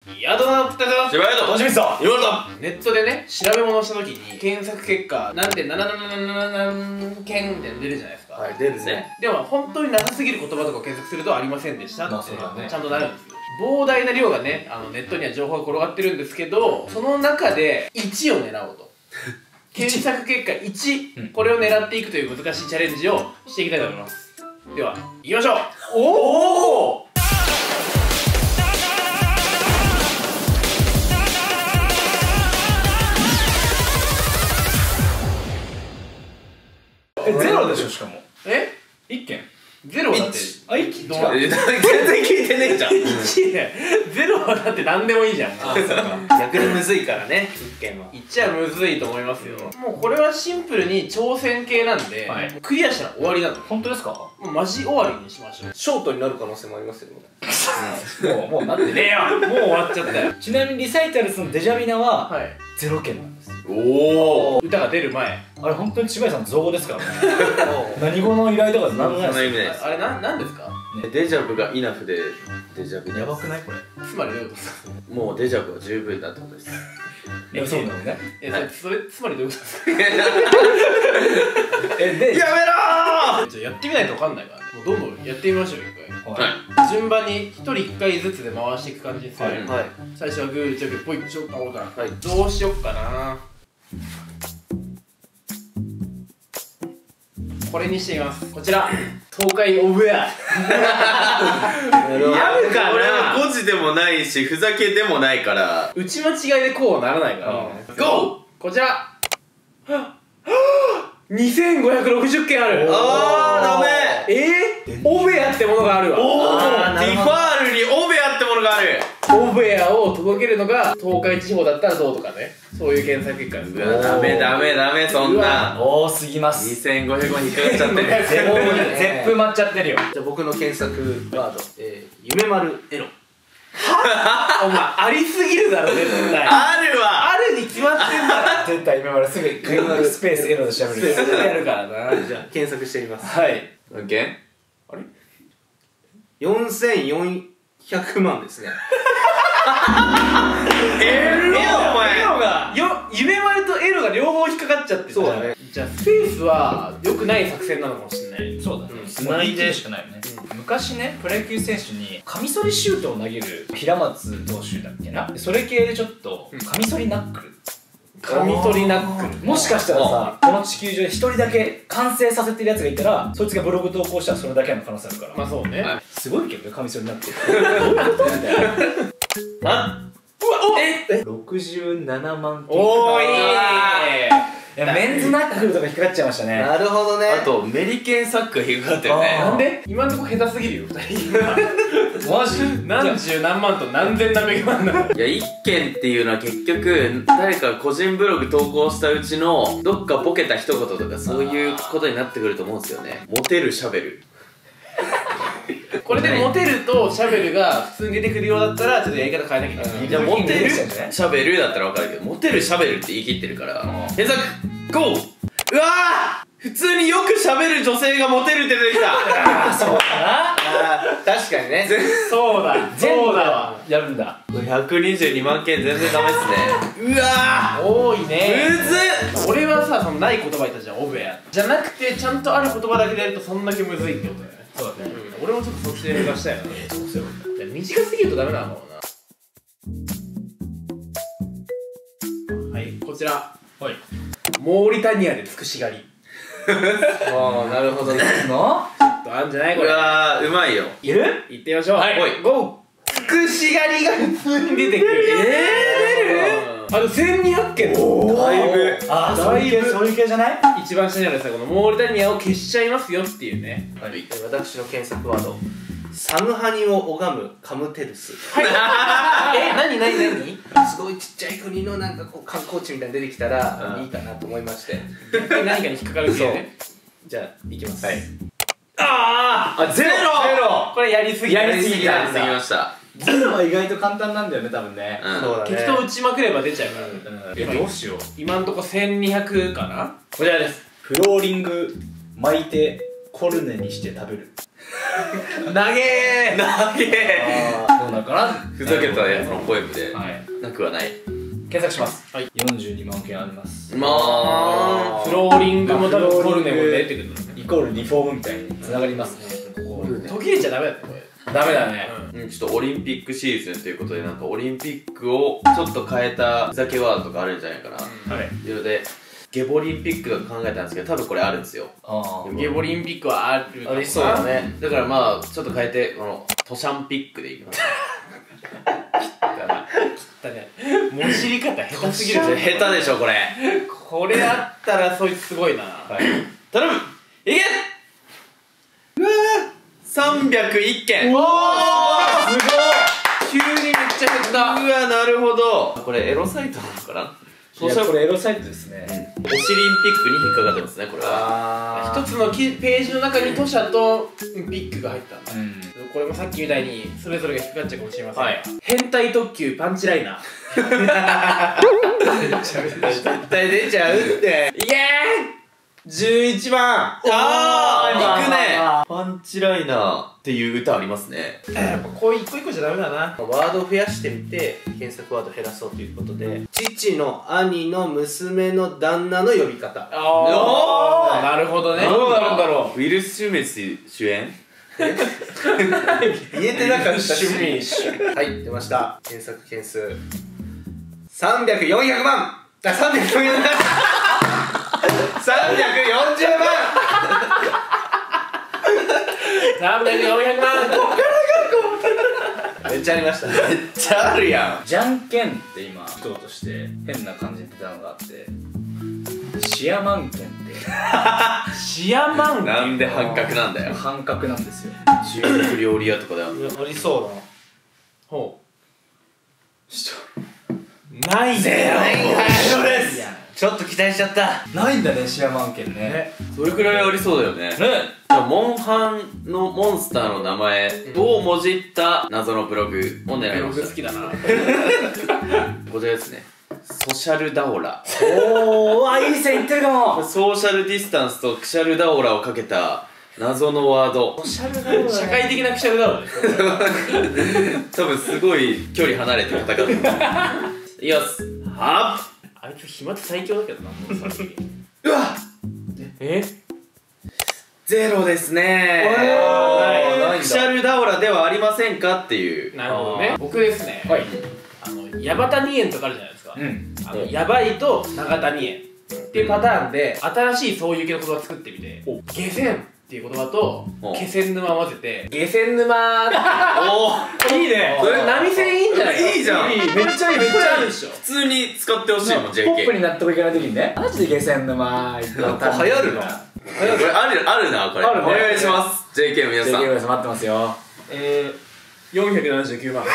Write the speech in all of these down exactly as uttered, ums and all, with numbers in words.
やどなってたしばやと楽しみっすわ。 いろいろとネットでね、調べ物をしたときに検索結果なんてなななななななな件みたいなの出るじゃないですか。 はい、出るね。 でも本当に長すぎる言葉とかを検索するとありませんでしたってまあそうだねちゃんとなるんですよ。膨大な量がね、あのネットには情報が転がってるんですけど、その中でいちを狙おうと検索結果いち、 うんこれを狙っていくという難しいチャレンジをしていきたいと思います。では行きましょう。 おお。え、ゼロでしょ、しかも。 え一件。 ゼロはだってあ、一件。 どう違う。 全然聞いてねえじゃん。 いちね、ゼロはだって何でもいいじゃん。 あ、そうか。逆にむずいからね、一件は。 いっちゃむずいと思いますよ。もうこれはシンプルに挑戦系なんで、 はいもうクリアしたら終わりなの。 本当ですか？ もうマジ終わりにしましょう。 ショートになる可能性もありますよ。 もう、もうなってねえよ。 もう終わっちゃったよ。 ちなみにリサイタルズのデジャビナははい。 ゼロ件なんです。 おお。 歌が出る前。 あれ本当に千葉さん造語ですからね。何語の依頼とか何もないその意です味です。 あれな、なんですか？ デジャブがイナフでデジャブよ。 でやばくないこれ。 つまりどういうことですか？ もうデジャブは十分だってことです。 いや、そうなのね。 え、それ、それ、つまりどういうことですか？ え、で、 やめろじゃあやってみないとわかんないからね。もうどんどんやってみましょう、一回。 ははい順番に一人一回ずつで回していく感じですよ。 はいはい。 最初はグー、チョキ、ポイッチョッカオーダー。 はいどうしよっかな。これにしてみます。こちら、東海オブエア。 やるかな。俺はゴジでもないしふざけでもないから打ち間違いでこうはならないからね。 ゴー。 こちらにせんごひゃくろくじゅっけんある。 あーダメ。 えー、オベアってものがあるわ。 おお。デあーなるほどィファールにオベアってものがある。 オベアを届けるのが東海地方だったらどうとかね、そういう検索結果です。 うわダメダメダメそんな多すぎます。 にせんごひゃくまん引っかかっちゃってる。 ゼロゼップ待っちゃってるよ。 じゃあ僕の検索ワード、えー、夢丸エロ。 お前ありすぎるだろ絶対。 あるわ。 あるに決まってんだろ。 絶対今まですぐスペースエロで調べる。 絶対やるからな。 じゃあ検索してみます。 はい。 オッケよんせんよんひゃくまんですね。 ー。エロお前。 エロがよ、夢丸とエロが両方引っかかっちゃってる。 そうだね。 じゃあスペースは良くない作戦なのかもしれない。 そうだね。 うんつないでしかないよね。昔ね、プロ野球選手にカミソリシュートを投げる平松投手だっけな。でそれ系でちょっとカミソリナックル。 カミソリナックル。 もしかしたらさ、この地球上で一人だけ完成させてるやつがいたら、そいつがブログ投稿したらそれだけの可能性あるから。 まあそうね。 はいすごいけどね、カミソリナックル。どういうことみたいな。 あえろくじゅうななまん件。 おーいいいや、メンズナックルとか引っかかっちゃいましたね。 なるほどね。 あとメリケンサックが引っかかってるね。 なんで今んとこ下手すぎるよ二人。 マジ何十何万と何千何百万だから。 いや一件っていうのは結局誰か個人ブログ投稿したうちのどっかボケた一言とかそういうことになってくると思うんですよね。モテるシャベル。 これでモテるとシャベルが普通に出てくるようだったらちょっとやり方変えなきゃいけない。 いやモテるシシャベルだったら分かるけどモテるシャベルって言い切ってるから検索ゴー。うわー普通によく喋る女性がモテるって出てきた。 そうだな。 あー確かにね。 そうだそうだわ。 やるんだ。 ひゃくにじゅうにまん件全然ダメっすね。うわ多いーね。 むずっ。 俺はさ、そのない言葉言ったじゃん、オブエアじゃなくてちゃんとある言葉だけでやるとそんだけむずいってことだよね。 そうだね。 俺もちょっとそっちで目指したいな。 そうそう。 短すぎるとダメなのかもな。はい、こちらはい。 モーリタニアでつくし狩り。 ああ、なるほどね。 のあんじゃないこうれ。 わーうまいよ。 いる行ってみましょう。 はいおいゴー。つくし狩りが普通に出てくる。えー、出る？あのせんにひゃくけん。おだいぶああ、そういう系、そういう系じゃない？ 一番下にあるさ、このモーリタニアを消しちゃいますよっていうね。 はい私の検索ワード、サムハニを拝むカムテルス。 はい。え、なになになに？ すごいちっちゃい国のなんかこう観光地みたいに出てきたらうんいいかなと思いまして。 何かに引っかかる系ね。 じゃあ行きます。 はいああ、ゼロゼロこれやりすぎやりすぎやりすぎました。 ゼロは意外と簡単なんだよね、多分ね。 うんそうだね。 適当打ちまくれば出ちゃうから。 うん。え、どうしよう。 今んとこせんにひゃくかな。 こちらです。フローリング巻いてコルネにして食べる。 投げー。 なげー。 でもうなるかな。 ふざけたやつのポエムではい、 なくはない。 検索します。 はい、 よんじゅうにまんけんあります。 まあフローリングも多分コルネも出てくるのイコールリフォームみたいにつながりますね。ここ途切れちゃダメだったこれ。 ダメだね。 うん、ちょっとオリンピックシーズンということで、なんかオリンピックをちょっと変えたふざけワードとかあるんじゃないかな。 あれ、 というので、ゲボリンピックとか考えたんですけど、多分これあるんですよ。 ああ、 ゲボリンピックはあるありそうだね。 だからまあ、ちょっと変えて、この、トシャンピックでいきます。 だね、もじり方下手すぎる。 下手でしょ、これ。 これあったらそいつすごいな。 頼むいけうわさんびゃくいっけん。 おお、すごい。急にめっちゃ減った。 うわ、なるほど。これエロサイトなのかな。 いやこれエロサイトですね。 おしリンピックに引っかかってますね、これは。 あ一つのきページの中にトシャとピックが入ったんだ。 うん、 これもさっきみたいにそれぞれが引っかかっちゃうかもしれませんが、 はい、 変態特急パンチライナー。 絶対出ちゃうっていけじゅういちばんあー、行くね。 あパンチライナーっていう歌ありますね。 ー、やっぱこう一個一個じゃダメだな。 ワードを増やしてみて検索ワード減らそうということで、父の兄の娘の旦那の呼び方。 ああ、なるほどね。 どうなるんだろウィル・スミス主演。 言えてなかった趣味。はい出ました。検索件数さんびゃく、よんひゃくまん。あ、さんびゃくよんじゅうまんさんびゃくよんじゅうまんさんびゃく、よんひゃくまん。 めっちゃありましたね。 めっちゃあるやん。 じゃんけんって今人として変な感じに出たのがあって、シアマンケンってシアマンなんで半角なんだよ。 半角なんですよ。 中国料理屋とかである。 ありそうだな。 ほう。ないんだよ。 そうです。ちょっと期待しちゃった。 ないんだね、シアマンケンね。 それくらいありそうだよね。 ね、 モンハンのモンスターの名前をもじった謎のブログを狙いブロました。 グ好きだな。 こちらですね。ソシャルダオラ。 おー、あ、いい線いってるかも。 ソーシャルディスタンスとクシャルダオラをかけた謎のワード。 おしゃれだろうね。 社会的なクシャルだろうね。 多分すごい距離離れて戦ってる。いきます。はっ。 あいつ飛沫最強だけどな、もうさ。 うわえ？ ゼロですねないないんだ。 クシャルダオラではありませんかっていう。 なるほどね。僕ですね。 はい。 あのヤバタニ園とかあるじゃないですか。 うん。 あのヤバいと長谷園っていうパターンで新しいそういう系の言葉を作ってみて、下船っていう言葉とお気仙沼を混ぜて下船沼っておいいね。 それ波線いいんじゃないか。 いいじゃん。 いい、めっちゃいい、めっちゃいいでしょ。 普通に使ってほしいもん、 ポジェーケー。 ップに納得いかないときにね、マジで下船沼行ったこれ流行るのこれある、あるな、これ。 あるねお願いします。ジェーケー の皆さん。 ジェーケー の皆さん待ってますよ。 えー、よんひゃくななじゅうきゅうまん。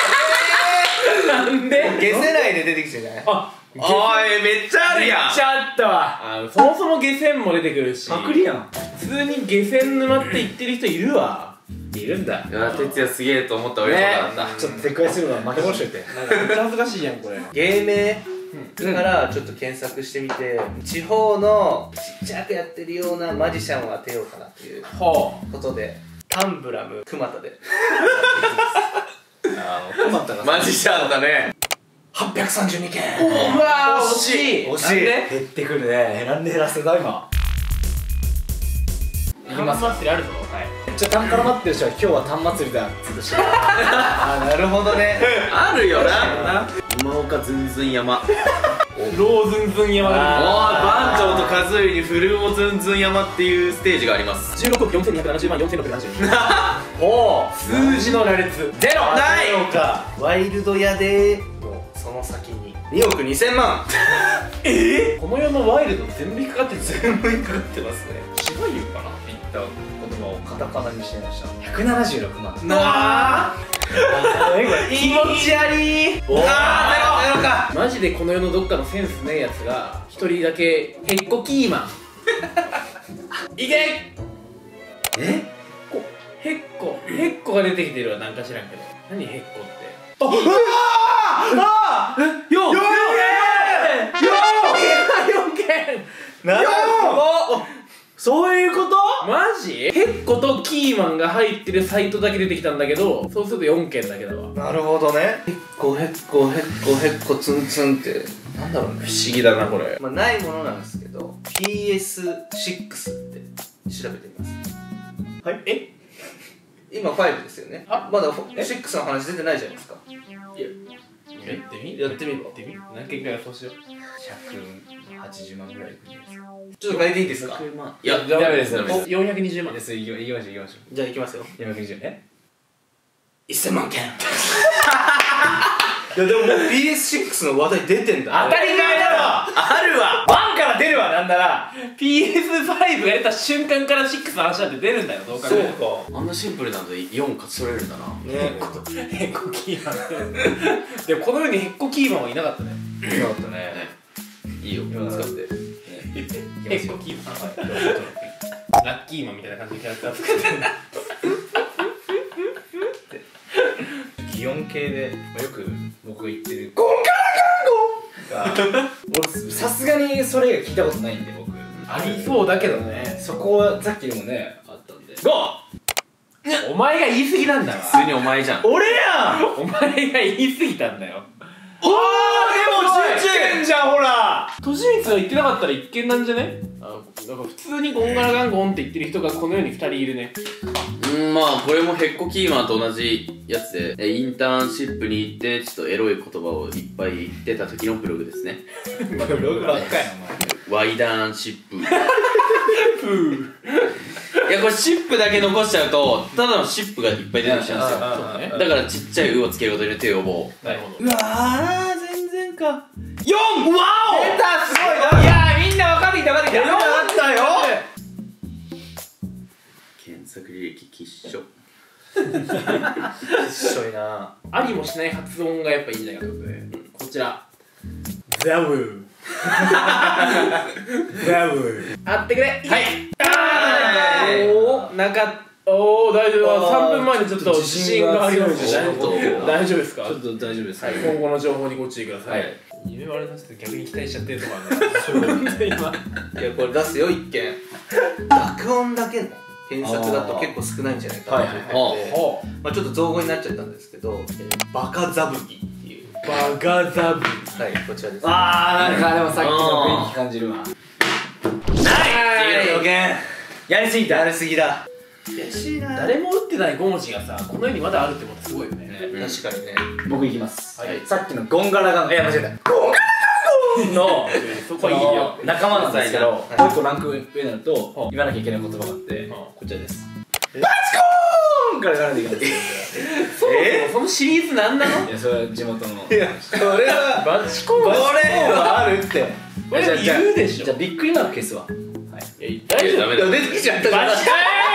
なんで？ 消せないで出てきてない。 あ、 おい、めっちゃあるやん。 めっちゃあったわ。 あのそもそも下船も出てくるし、 パクリやん。 普通に下船沼って言ってる人いるわ。 いるんだ。 いや、哲也すげえと思った俺そうなんだ。 ちょっと撤回するのは負け殺しといて。 なんかめっちゃ恥ずかしいやんこれ。 芸名からちょっと検索してみて、地方のちっちゃくやってるようなマジシャンを当てようかなというはことで、タンブラム熊田であの、困ったらマジシャンだね。 はっぴゃくさんじゅうにけん。 あ。うわー惜しい。 惜しいなんで？ 減ってくるね。なんで減らせた今。いきます。 祭りあるぞ。はい。 ちょ、単から待ってる人は今日は単祭りだっつってしあーなるほどね。 あるよな。今岡ずんずん山。 ローズンズン山おー、 が番長と和ウにフルオずんずん山っていうステージがあります。 じゅうろくおくよんせんにひゃくななじゅうまんよんせんろっぴゃくななじゅうに。 おー、 数字の羅列。 ゼロ。 ないそうか。ワイルド屋でのその先ににおくにせんまん。 えー、この世のワイルド全部引っかかってる。 全部にかかってますね。 芝居言うかなって言った言葉をカタカナにしてました。ひゃくななじゅうろくまん。 なあ気持ち悪い。あーゼロゼロか。 マジでこの世のどっかのセンスねえやつが一人だけヘッコキーマンいけえ？ こヘッコヘッコが出てきてるわ。なんか知らんけど何ヘッコってああよよよよけんなるほど。 そういうこと？ マジ？ヘッコとキーマンが入ってるサイトだけ出てきたんだけど、そうするとよんけんだけだわ。 なるほどね。へっこへっこへっこへっこツンツンってなんだろうね。 不思議だなこれ。 まあないものなんですけど ピーエスシックス って調べてみます。 はい。え今ごですよね。 あまだろくの話出てないじゃないですか。 やってみやってみるやってみ何件か予想しよう。 ひゃくはちじゅうまんぐらいいくんじゃないですか。 ちょっと変えていいですか。 いやダメですダメです。 よんひゃくにじゅうまんいやそれ行きましょう行きましょじゃあいきますよ。 う。よんひゃくにじゅうね。 せんまんけん。いやでももう ピーエスシックス の話題出てんだ。 当たり前だろ。 あるわ。 ワンから出るわなんなら。 ピーエスファイブ が出た瞬間からろくの話なんて出るんだよ、どう考えても。 か。 あんなシンプルなんでよん勝ち取れるんだな。 ね。 ヘッコキーマン。でもこの世にヘッコキーマンはいなかったね。 よかったね。 いいよ今使って。 ヘッコキーマン。ラッキーマンみたいな感じでキャラクター作ってる。 擬音系でよく僕が言ってるゴンカラガンゴンが俺さすがにそれが聞いたことないんで僕ありそうだけどね。 そこはさっきにもねあったんでゴーお前が言い過ぎなんだわ。 普通にお前じゃん。 俺やんお前が言い過ぎたんだよ。 おーでもじゅってんじゃんほらとしみつが言ってなかったら一見なんじゃね？あ、なんか普通にゴンガラガンゴンって言ってる人がこの世にふたりいるね。 うんまあこれもヘッコキーマンと同じやつでえインターンシップに行ってちょっとエロい言葉をいっぱい言ってた時のブログですね。 ブログばっかやお前ワイダーンシップいやこれシップだけ残しちゃうとただのシップがいっぱい出てきちゃうんですよ。 そうね。 だからちっちゃい「う」をつけることによって予防。 なるほど。 うわー全然かよんわお出たすごいな。 いやーみんな分かってきた分かってきたよかったよ。 検索履歴きっしょ。 一緒いな。 ありもしない発音がやっぱいいんじゃないかということで、こちらザウーザウーあってくれ。はい。あーおーなんかおお大丈夫。さんぷんまえにちょっと自信がありますね。大丈夫ですか？ ちょっと大丈夫ですはい、今後の情報にご注意ください。 はい夢割れの人って逆に期待しちゃってるとかある今。 いやこれ出すよ一件。濁音だけの検索だと結構少ないんじゃないかなと思って、 ほうまあちょっと造語になっちゃったんですけど、えーバカザブギっていう。 バガザブ。 はいこちらです。 あーなんかでもさっきの雰囲気感じるわはい予言。 やりすぎたやりすぎだ。嬉しいな。 誰も打ってないご文字がさ、この世にまだあるってことすごいよね。 確かにね。 僕いきますはいさっきのゴンガラガンいや間違えたゴンガラガンゴンのそこはいいよ。 仲間なんですけどもうはい一個ランク上になると言わなきゃいけない言葉があってはこちらですバチコーンからからでいきますえそのシリーズなんなの？ いやそれは地元のいやこれはバチコーンこれはあるって。 これ言うでしょ。 じゃあびっくりマーク消すわはいいや大丈夫。 ダメだ。 出てきちゃったじゃん。 バチダ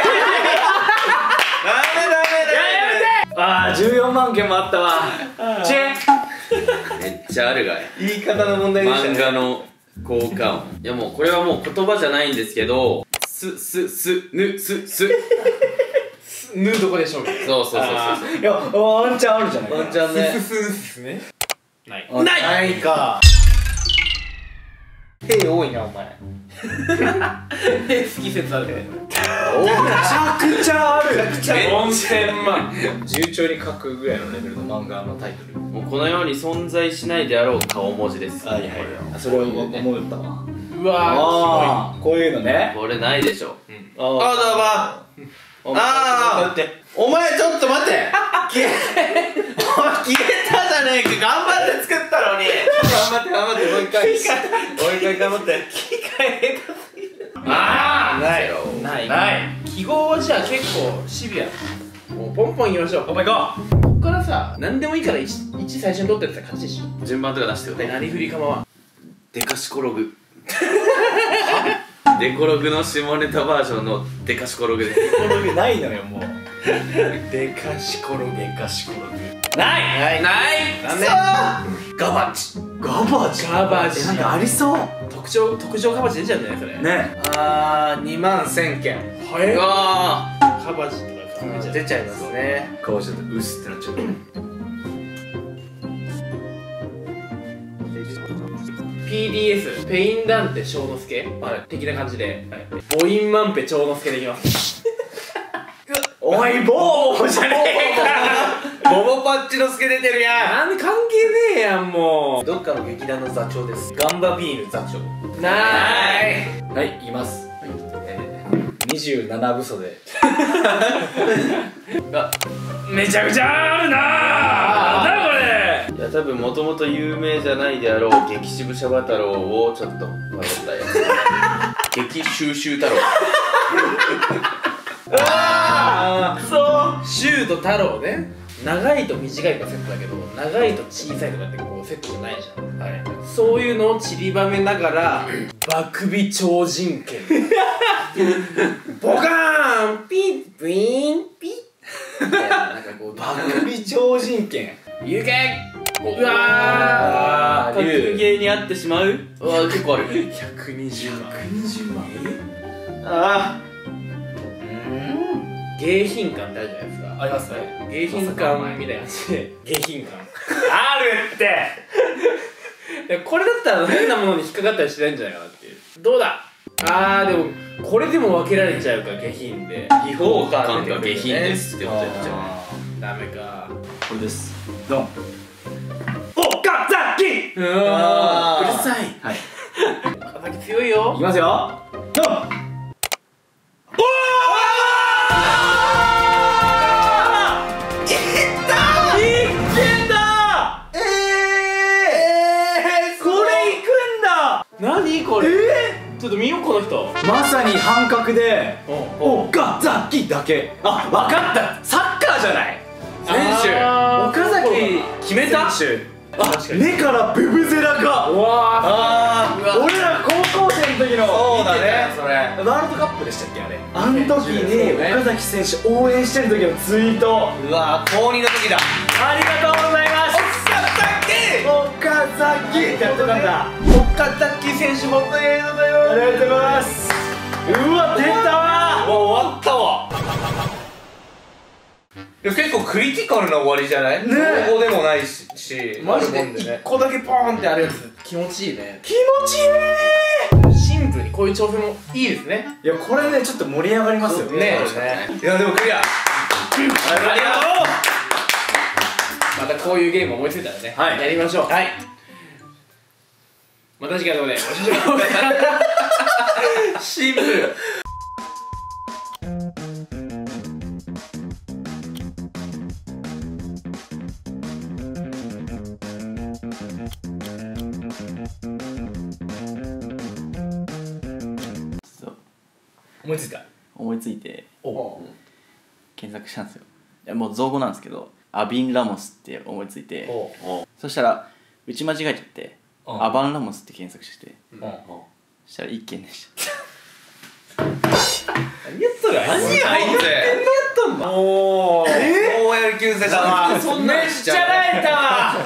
メダメダああじゅうよんまんけんもあったわチェめっちゃあるがい。 メ。言い方の問題でした漫ね。 画の効果音。いやもうこれはもう言葉じゃないんですけどすすすぬすすぬどこでしょうか。 そうそうそうそういやワンチャンあるじゃないワンチャンね。 ススですね。ない。 ないないか。手多いなお前。 好き説あるね。 めちゃくちゃあるよんせんまん。 順調に書くぐらいのレベルの漫画のタイトルもうこの世に存在しないであろう顔文字です。 はいはいあそれを思ったわうわああこういうのねこれないでしょ。 ああだば。あーお前ちょっと待って消えお前消えたじゃねえか。頑張って作ったのに。頑張って頑張ってもう一回もう一回頑張ってあないーないない記号はじゃあ結構シビア。もうポンポンいきましょう。 お前がこっからさ何でもいいから いち, 最初に取ってったら勝ちでしょ。 順番とか出してくでれ。 何振りかまはデカシコログ。デコログの下ネタバージョンのデカシコログです。 この上ないのよもうでかしころでかしころぐないないなんでガバチ。 ガバチガバチなんかありそう特徴特徴カバチ出ちゃうんじゃないそれ。 ねあーにまんせんけん。 はいうわカバチとかさ出ちゃいますね。 顔ちょっとうすってなっちゃうピーディーエス ペインダンテ小之助、はい、的な感じで、はい、ボインマンペ長之助でいきますおいボーじゃねえかボボパッチの助出てるやなんで関係ねえやんもん。どっかの劇団の座長です。ガンバビーヌ座長。 うなーい。 はい、いきます、はい、えー、にじゅうなな部署でがめちゃくちゃあるなー。なんだこれ。 いや多分もともと有名じゃないであろう激渋シャバ太郎をちょっと迷ったやつ激収集太郎ああそうシューと太郎ね。長いと短いがセットだけど長いと小さいとかってこうセットじゃないじゃん、はい、そういうのを散りばめながら爆尾超人剣ボカーンピッピーンピッみたいななんかこう爆尾超人剣行けうあわー格ゲーにあってしまう。 うわ結構あるひゃくにじゅうまん。ひゃくにじゅうまんああ迎賓館ってあるじゃないですか。 ありますね。 迎賓館みたいな感じで迎賓館あるってでこれだったら変なものに引っかかったりしないんじゃないかなっていう。どうだ。あーでもこれでも分けられちゃうか下品で秘宝館が下品ですってことやっちゃう。ダメか。 これです。ドン岡崎。 うわーうるさい。 はい岡崎強いよ。 いきますよ。ドン何これ、えー、ちょっと見ようこの人。 まさに半角で岡崎だけ。あ、わかった。サッカーじゃない選手。岡崎決めた選手。あ、目からブブゼラか。 うわあー、俺ら高校生の時の。 そうだねそれワールドカップでしたっけあれ。あの時に岡崎選手応援してる時のツイート。 うわー高にの時だ。 ありがとうございます。岡崎ってやってたんだ。 岡崎選手本当にありがとうございます。 ありがとうございます。うわ出たわ。 もう終わったわ。いや結構クリティカルな終わりじゃない。ねえここでもないしマジでいっこだけポーンってあるやつ気持ちいいね。気持ちいい。シンプルにこういう挑戦もいいですね。 いやこれねちょっと盛り上がりますよね。 ねいやでもクリア。ありがとう。 またこういうゲーム思いついたらね、はい、やりましょう。はい。また次回のでご視聴シンプル。 思いついた。 思いついてお検索したんですよ。いやもう造語なんですけどアビン・ラモスって思いついて、そしたら打ち間違えちゃってアバン・ラモスって検索して、そしたら一件でした。 何やったら何やったんだ。 もうもうやる気うせだな。 めっちゃ泣いたわ。